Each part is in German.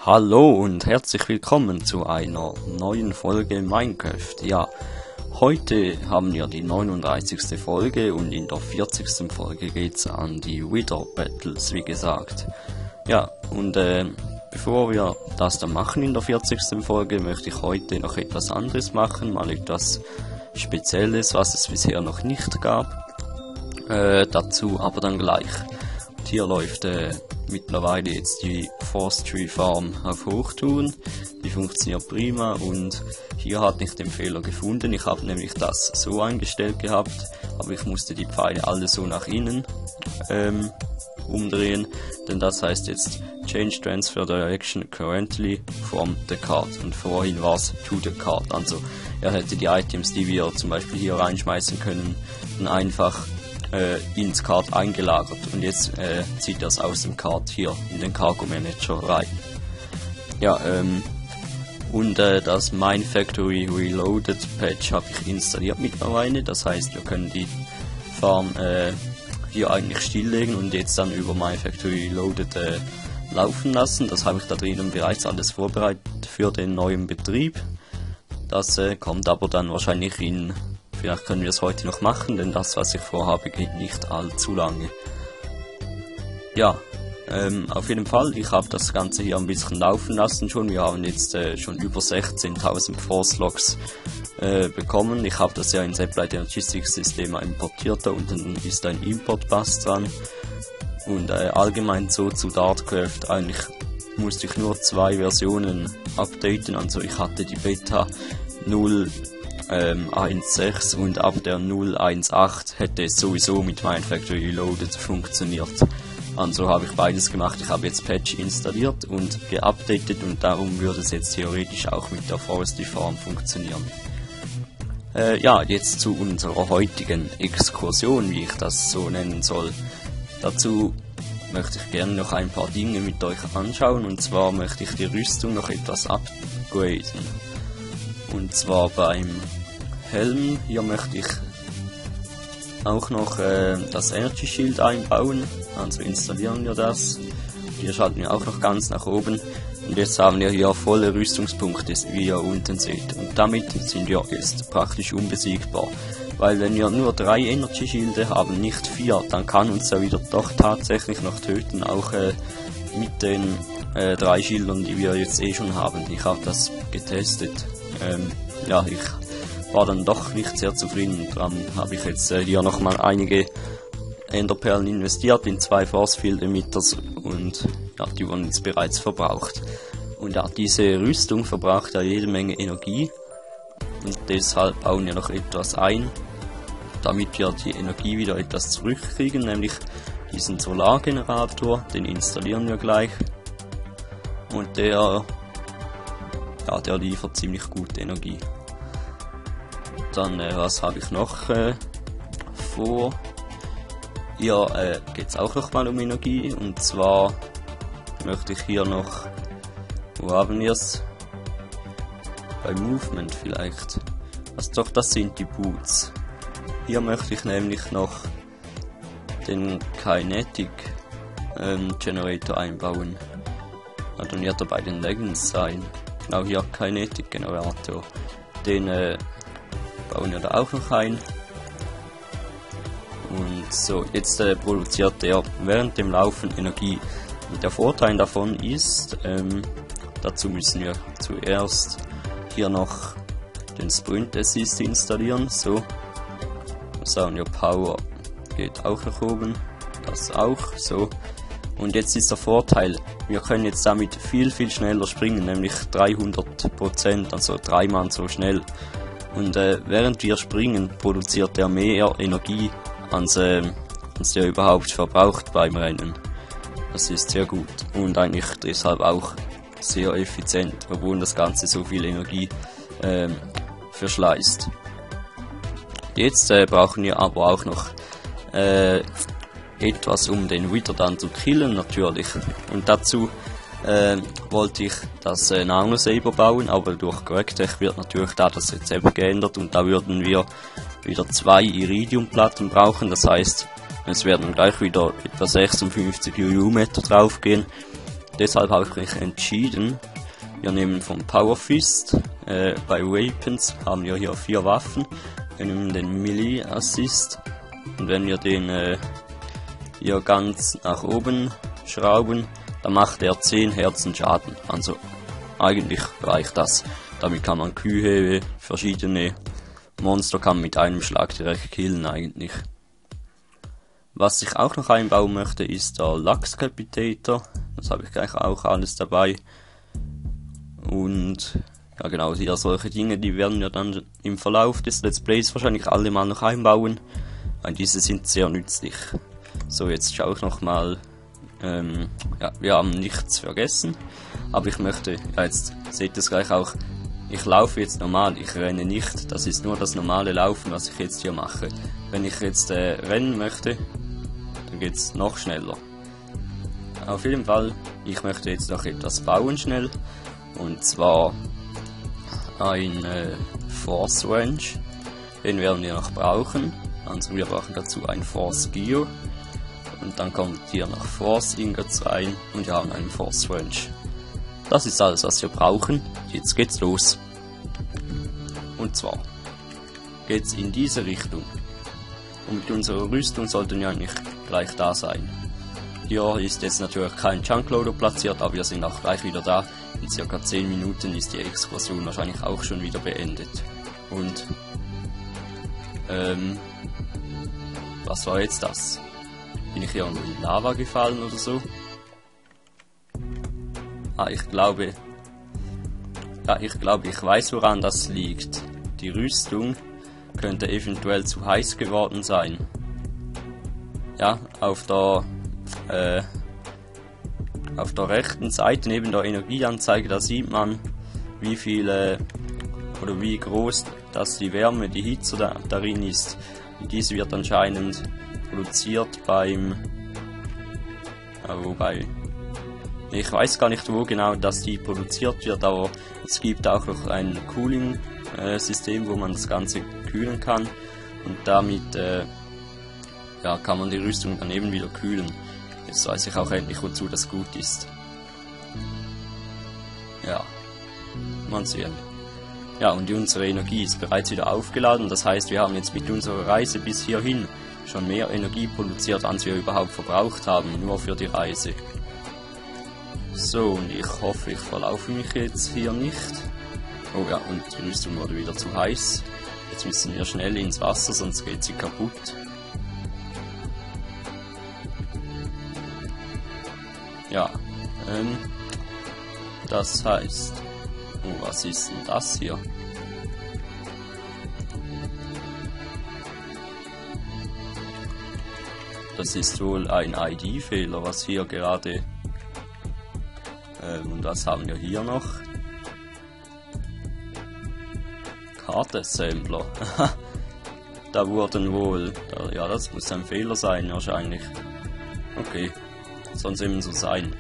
Hallo und herzlich willkommen zu einer neuen Folge Minecraft. Ja, heute haben wir die 39. Folge und in der 40. Folge geht's an die Wither Battles, wie gesagt. Ja, und bevor wir das dann machen in der 40. Folge, möchte ich heute noch etwas anderes machen, mal etwas Spezielles, was es bisher noch nicht gab. Dazu aber dann gleich. Und hier läuft mittlerweile jetzt die Forestry Farm auf Hochtouren. Die funktioniert prima und hier hatte ich den Fehler gefunden. Ich habe nämlich das so eingestellt gehabt, aber ich musste die Pfeile alle so nach innen umdrehen, denn das heißt jetzt Change Transfer Direction currently from the card und vorhin war es to the card. Also er hätte die Items, die wir zum Beispiel hier reinschmeißen können, dann einfach ins Card eingelagert und jetzt zieht er es aus dem Card hier in den Cargo Manager rein. Ja, und das Mine Factory Reloaded Patch habe ich installiert mittlerweile, das heißt wir können die Farm hier eigentlich stilllegen und jetzt dann über Mine Factory Reloaded laufen lassen. Das habe ich da drinnen bereits alles vorbereitet für den neuen Betrieb. Das kommt aber dann wahrscheinlich vielleicht können wir es heute noch machen, denn das, was ich vorhabe, geht nicht allzu lange. Ja, auf jeden Fall, ich habe das Ganze hier ein bisschen laufen lassen schon. Wir haben jetzt schon über 16.000 Force Logs bekommen. Ich habe das ja in Seplite Logistics System importiert, da unten ist ein Import-Bus dran. Und allgemein so zu Dartcraft, eigentlich musste ich nur 2 Versionen updaten, also ich hatte die Beta 0.1.6 und ab der 0.1.8 hätte es sowieso mit Mine Factory Reloaded funktioniert. Also habe ich beides gemacht. Ich habe jetzt Patch installiert und geupdatet und darum würde es jetzt theoretisch auch mit der Forestry Farm funktionieren. Ja, jetzt zu unserer heutigen Exkursion, wie ich das so nennen soll. Dazu möchte ich gerne noch ein paar Dinge mit euch anschauen, und zwar möchte ich die Rüstung noch etwas upgraden. Und zwar beim Helm, hier möchte ich auch noch das Energy Shield einbauen, also installieren wir das. Hier schalten wir auch noch ganz nach oben und jetzt haben wir hier volle Rüstungspunkte, wie ihr unten seht, und damit sind wir jetzt praktisch unbesiegbar, weil wenn wir nur 3 Energy Shields haben, nicht 4, dann kann uns er wieder doch tatsächlich noch töten, auch mit den 3 Schildern, die wir jetzt schon haben. Ich habe das getestet. Ja, ich war dann doch nicht sehr zufrieden dran. Habe ich jetzt hier nochmal einige Enderperlen investiert in 2 Force Field Emitters und ja, die wurden jetzt bereits verbraucht. Und ja, diese Rüstung verbraucht ja jede Menge Energie und deshalb bauen wir noch etwas ein, damit wir die Energie wieder etwas zurückkriegen, nämlich diesen Solargenerator, den installieren wir gleich und der liefert ziemlich gut Energie. Dann, was habe ich noch vor? Hier geht es auch noch mal um Energie, und zwar möchte ich hier noch, wo haben wir es? Bei Movement vielleicht. Also doch, das sind die Boots. Hier möchte ich nämlich noch den Kinetic Generator einbauen. Ja, dann wird er bei den Leggings sein. Genau, hier Kinetic Generator. Den bauen wir da auch noch ein. Und so, jetzt produziert er während dem Laufen Energie. Und der Vorteil davon ist, dazu müssen wir zuerst hier noch den Sprint Assist installieren. So, sagen wir Power geht auch nach oben, das auch, so. Und jetzt ist der Vorteil, wir können jetzt damit viel schneller springen, nämlich 300%, also 3-mal so schnell. Und während wir springen, produziert er mehr Energie, als er überhaupt verbraucht beim Rennen. Das ist sehr gut und eigentlich deshalb auch sehr effizient, obwohl das Ganze so viel Energie verschleißt. Jetzt brauchen wir aber auch noch etwas, um den Wither dann zu killen natürlich. Und dazu wollte ich das Nano Saber bauen, aber durch Correctech wird natürlich da das Rezept geändert und da würden wir wieder 2 Iridiumplatten brauchen. Das heißt, es werden gleich wieder etwa 56 UU-Meter drauf gehen deshalb habe ich mich entschieden, wir nehmen vom Power Fist, bei Weapons haben wir hier 4 Waffen, wir nehmen den Melee Assist und wenn wir den hier ganz nach oben schrauben, dann macht er 10 Herzen Schaden, also eigentlich reicht das. Damit kann man Kühe, verschiedene Monster kann man mit einem Schlag direkt killen eigentlich. Was ich auch noch einbauen möchte, ist der Lachscapitator. Das habe ich gleich auch alles dabei. Und ja genau, hier solche Dinge, die werden wir dann im Verlauf des Let's Plays wahrscheinlich alle mal noch einbauen, weil diese sind sehr nützlich. So, jetzt schaue ich nochmal. Ja, wir haben nichts vergessen, aber ich möchte, ja, jetzt seht ihr es gleich auch, ich laufe jetzt normal, ich renne nicht, das ist nur das normale Laufen, was ich jetzt hier mache. Wenn ich jetzt rennen möchte, dann geht es noch schneller. Auf jeden Fall, ich möchte jetzt noch etwas bauen schnell, und zwar ein Force Range, den werden wir noch brauchen, also wir brauchen dazu ein Force Gear. Und dann kommt hier noch Force Ingots rein und wir haben einen Force Range. Das ist alles, was wir brauchen. Jetzt geht's los. Und zwar geht's in diese Richtung. Und mit unserer Rüstung sollten wir eigentlich gleich da sein. Hier ist jetzt natürlich kein Junkloader platziert, aber wir sind auch gleich wieder da. In circa 10 Minuten ist die Explosion wahrscheinlich auch schon wieder beendet. Und was war jetzt das? Bin ich hier in Lava gefallen oder so? Ich glaube, ich weiß, woran das liegt. Die Rüstung könnte eventuell zu heiß geworden sein. Ja, auf der rechten Seite neben der Energieanzeige, da sieht man, wie viele oder wie groß das die Wärme, die Hitze darin ist. Und diese wird anscheinend produziert beim, wobei, ich weiß gar nicht, wo genau das die produziert wird, aber es gibt auch noch ein Cooling-System, wo man das Ganze kühlen kann, und damit ja, kann man die Rüstung dann eben wieder kühlen. Jetzt weiß ich auch endlich, wozu das gut ist. Ja, mal sehen. Ja, und unsere Energie ist bereits wieder aufgeladen, das heißt, wir haben jetzt mit unserer Reise bis hierhin schon mehr Energie produziert, als wir überhaupt verbraucht haben, nur für die Reise. So, und ich hoffe, ich verlaufe mich jetzt hier nicht. Oh ja, und die Rüstung wurde wieder zu heiß. Jetzt müssen wir schnell ins Wasser, sonst geht sie kaputt. Ja, das heißt... Oh, was ist denn das hier? Das ist wohl ein ID-Fehler, was hier gerade... und was haben wir hier noch? Kartensampler. Da wurden wohl... Ja, das muss ein Fehler sein wahrscheinlich. Okay, soll es eben so sein.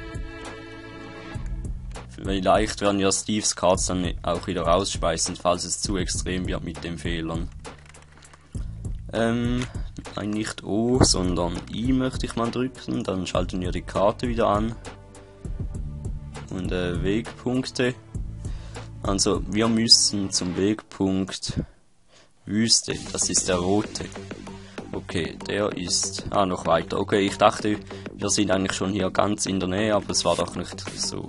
Vielleicht werden ja Steves Cards dann auch wieder rausschmeißen, falls es zu extrem wird mit den Fehlern. Nein, nicht O, sondern I möchte ich mal drücken, dann schalten wir die Karte wieder an. Und Wegpunkte. Also wir müssen zum Wegpunkt Wüste, das ist der rote. Okay, der ist... noch weiter. Okay, ich dachte, wir sind eigentlich schon hier ganz in der Nähe, aber es war doch nicht so.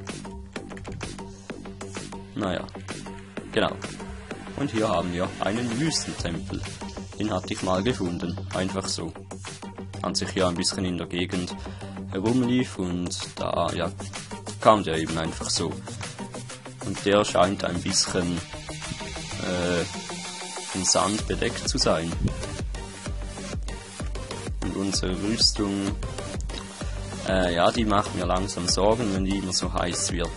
Naja, genau. Und hier haben wir einen Wüstentempel. Den hatte ich mal gefunden, einfach so. Als ich hier ein bisschen in der Gegend herumlief und da, ja, kam der eben einfach so. Und der scheint ein bisschen im Sand bedeckt zu sein. Und unsere Rüstung, ja, die macht mir langsam Sorgen, wenn die immer so heiß wird.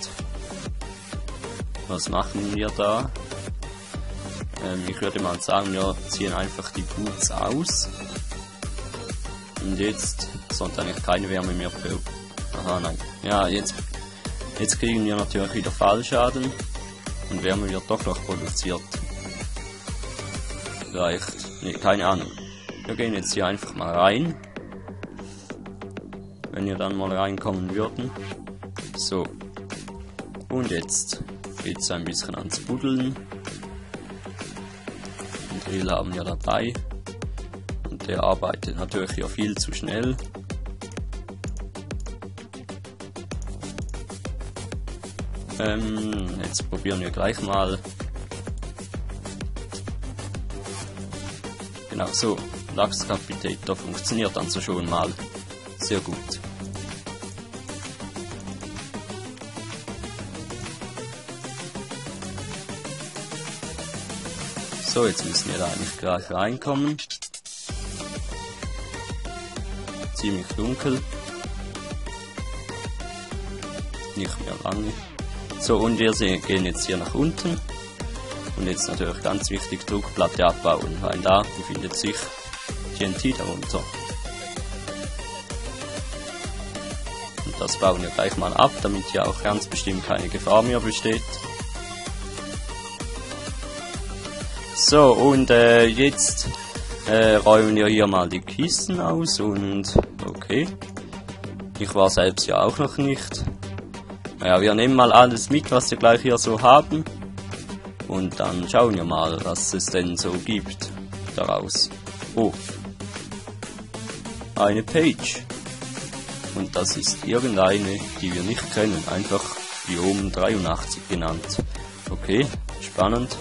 Was machen wir da? Ich würde mal sagen, wir ziehen einfach die Boots aus. Und jetzt sollte eigentlich keine Wärme mehr für... Aha, nein. Ja, jetzt kriegen wir natürlich wieder Fallschaden. Und Wärme wird doch noch produziert. Vielleicht... Ne, keine Ahnung. Wir gehen jetzt hier einfach mal rein. Wenn wir dann mal reinkommen würden. So. Und jetzt geht es ein bisschen ans Buddeln. Den Drill haben wir dabei. Und der arbeitet natürlich hier viel zu schnell. Jetzt probieren wir gleich mal. Genau so, Lachs-Capitator funktioniert also schon mal sehr gut. So, jetzt müssen wir da eigentlich gleich reinkommen. Ziemlich dunkel. Nicht mehr lange. So, und wir gehen jetzt hier nach unten. Und jetzt natürlich ganz wichtig, Druckplatte abbauen, weil da befindet sich TNT darunter. Und das bauen wir gleich mal ab, damit hier auch ganz bestimmt keine Gefahr mehr besteht. So, und jetzt räumen wir hier mal die Kisten aus und okay. Ich war selbst ja auch noch nicht. Ja, wir nehmen mal alles mit, was wir gleich hier so haben. Und dann schauen wir mal, was es denn so gibt daraus. Oh. Eine Page. Und das ist irgendeine, die wir nicht kennen. Einfach Biom 83 genannt. Okay, spannend.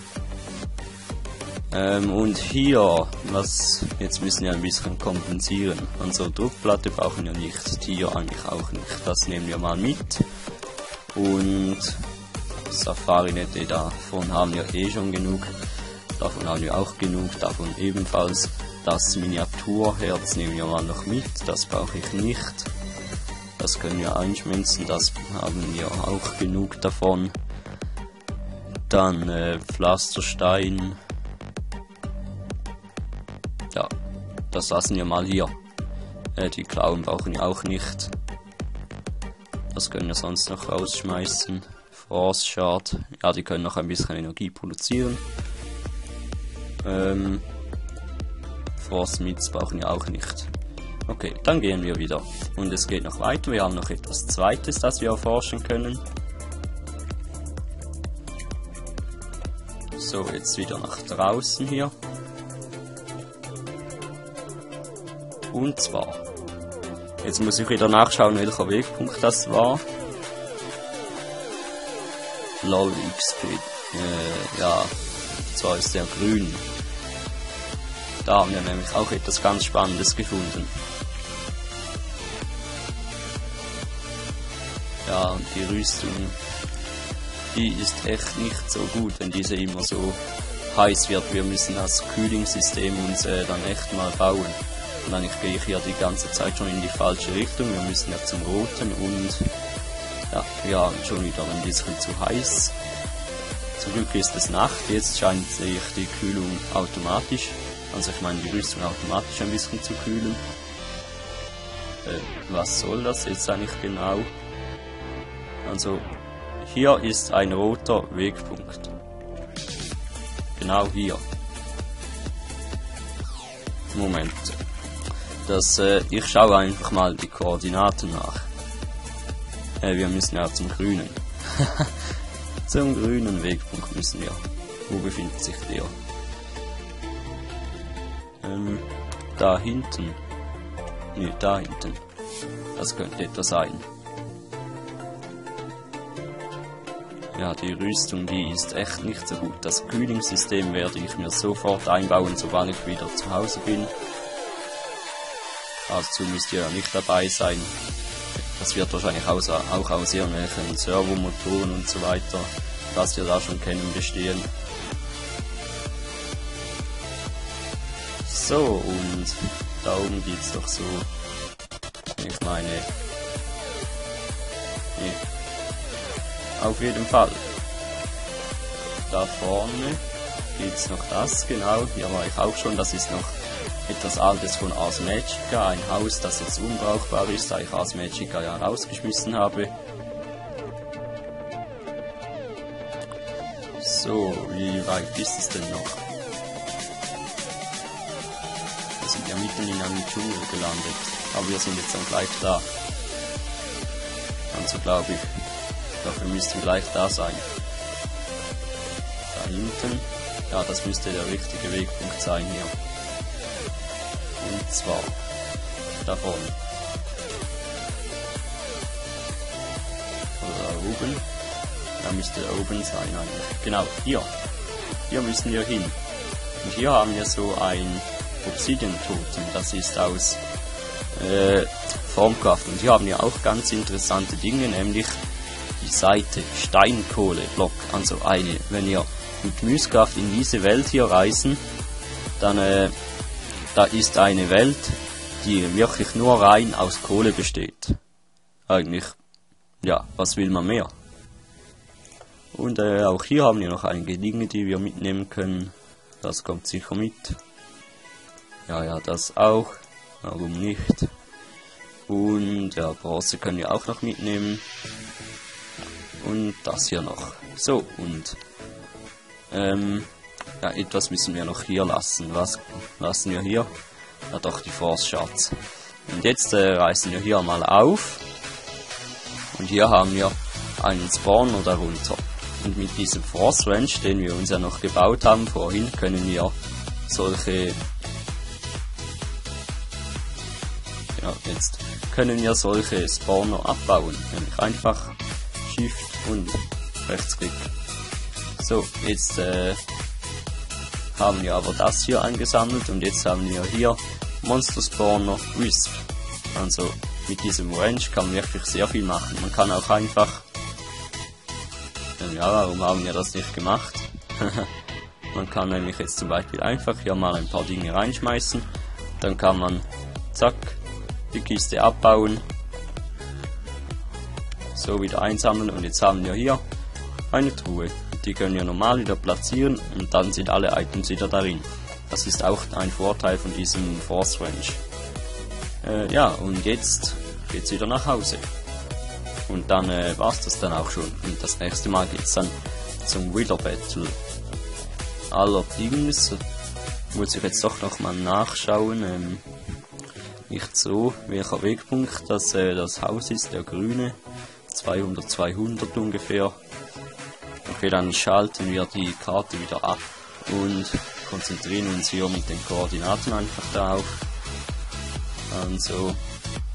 Und hier, jetzt müssen wir ein bisschen kompensieren. Unsere Druckplatte brauchen wir nicht, hier eigentlich auch nicht. Das nehmen wir mal mit. Und Safari-Nette, davon haben wir eh schon genug. Davon haben wir auch genug, davon ebenfalls. Das Miniaturherz nehmen wir mal noch mit, das brauche ich nicht. Das können wir einschmelzen, das haben wir auch genug davon. Dann Pflasterstein. Ja, das lassen wir mal hier. Die Klauen brauchen wir auch nicht. Das können wir sonst noch rausschmeißen. Force Shard, ja, die können noch ein bisschen Energie produzieren. Force Mits brauchen wir auch nicht. Okay, dann gehen wir wieder. Und es geht noch weiter. Wir haben noch etwas Zweites, das wir erforschen können. So, jetzt wieder nach draußen hier. Und zwar, jetzt muss ich wieder nachschauen, welcher Wegpunkt das war. LOL XP. Ja, zwar ist der grün. Da haben wir nämlich auch etwas ganz Spannendes gefunden. Ja, und die Rüstung, die ist echt nicht so gut, wenn diese immer so heiß wird. Wir müssen das Kühlungssystem uns dann echt mal bauen. Und eigentlich gehe ich hier die ganze Zeit schon in die falsche Richtung. Wir müssen ja zum Roten und ja, wir haben schon wieder ein bisschen zu heiß. Zum Glück ist es Nacht, jetzt scheint sich die Kühlung automatisch, also ich meine die Rüstung automatisch ein bisschen zu kühlen. Was soll das jetzt eigentlich genau? Also hier ist ein roter Wegpunkt. Genau hier. Moment. Ich schaue einfach mal die Koordinaten nach. Wir müssen ja zum Grünen. Zum grünen Wegpunkt müssen wir. Wo befindet sich der? Da hinten. Ne, da hinten. Das könnte etwas sein. Ja, die Rüstung, die ist echt nicht so gut. Das Kühlungssystem werde ich mir sofort einbauen, sobald ich wieder zu Hause bin. Dazu müsst ihr ja nicht dabei sein. Das wird wahrscheinlich auch aus irgendwelchen Servomotoren und so weiter, was wir da schon kennen, bestehen. So, und da oben geht's doch so. Ich meine. Nee. Auf jeden Fall. Da vorne geht's noch das, genau. Hier war ich auch schon, das ist noch etwas Altes von Ars Magica, ein Haus, das jetzt unbrauchbar ist, da ich Ars Magica ja rausgeschmissen habe. So, wie weit ist es denn noch? Wir sind ja mitten in einem Dschungel gelandet, aber wir sind jetzt dann gleich da. Also glaube ich, dafür müssten gleich da sein. Da hinten. Ja, das müsste der richtige Wegpunkt sein hier. Und zwar da vorne. Oder da oben. Da müsste oben sein eigentlich. Genau, hier. Hier müssen wir hin. Und hier haben wir so ein Obsidian-Totem. Das ist aus Formkraft. Und hier haben wir auch ganz interessante Dinge, nämlich die Seite Steinkohle-Block. Also eine, wenn ihr mit Mystcraft in diese Welt hier reisen, dann da ist eine Welt, die wirklich nur rein aus Kohle besteht. Eigentlich, ja, was will man mehr? Und auch hier haben wir noch einige Dinge, die wir mitnehmen können. Das kommt sicher mit. Ja, das auch. Warum nicht? Und ja, Bronze können wir auch noch mitnehmen. Und das hier noch. So, und ja, etwas müssen wir noch hier lassen. Was lassen wir hier? Ja, doch, die Force Shards. Und jetzt reißen wir hier mal auf. Und hier haben wir einen Spawner darunter. Und mit diesem Force Range, den wir uns ja noch gebaut haben vorhin, können wir solche... Ja, jetzt können wir solche Spawner abbauen. Nämlich einfach Shift und Rechtsklick. So, jetzt haben wir aber das hier eingesammelt und jetzt haben wir hier Monster Spawner Wisp. Also mit diesem Range kann man wirklich sehr viel machen. Man kann auch einfach... Ja, warum haben wir das nicht gemacht? Man kann nämlich jetzt zum Beispiel einfach hier mal ein paar Dinge reinschmeißen. Dann kann man, zack, die Kiste abbauen. So wieder einsammeln und jetzt haben wir hier eine Truhe. Die können wir normal wieder platzieren und dann sind alle Items wieder darin. Das ist auch ein Vorteil von diesem Force Range. Ja, und jetzt geht's wieder nach Hause. Und dann war's das dann auch schon. Und das nächste Mal geht's dann zum Wither Battle. Allerdings muss ich jetzt doch noch mal nachschauen. Nicht so, welcher Wegpunkt das Haus ist, der grüne. 200 ungefähr. Okay, dann schalten wir die Karte wieder ab und konzentrieren uns hier mit den Koordinaten einfach darauf. Also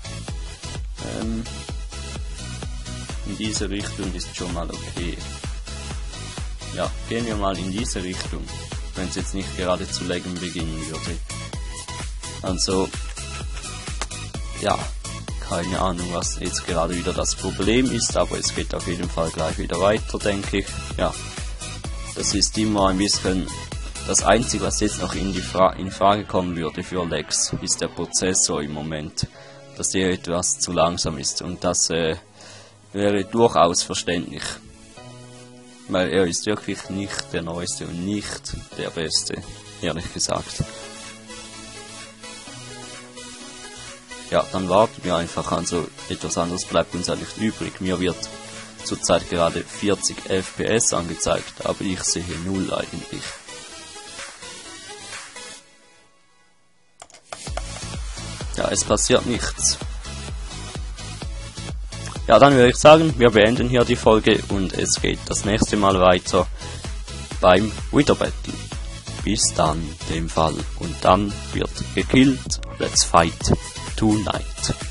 in diese Richtung ist schon mal okay. Ja, gehen wir mal in diese Richtung, wenn es jetzt nicht gerade zu laggen beginnen würde. Also, ja, keine Ahnung, was jetzt gerade wieder das Problem ist, aber es geht auf jeden Fall gleich wieder weiter, denke ich. Ja, das ist immer ein bisschen das Einzige, was jetzt noch in Frage kommen würde für Lags, ist der Prozessor im Moment, dass der etwas zu langsam ist und das wäre durchaus verständlich, weil er ist wirklich nicht der neueste und nicht der beste, ehrlich gesagt. Ja, dann warten wir einfach, also etwas anderes bleibt uns ja nicht übrig. Mir wird zurzeit gerade 40 FPS angezeigt, aber ich sehe 0 eigentlich. Ja, es passiert nichts. Ja, dann würde ich sagen, wir beenden hier die Folge und es geht das nächste Mal weiter beim Wither Battle. Bis dann, dem Fall. Und dann wird gekillt. Let's fight tonight.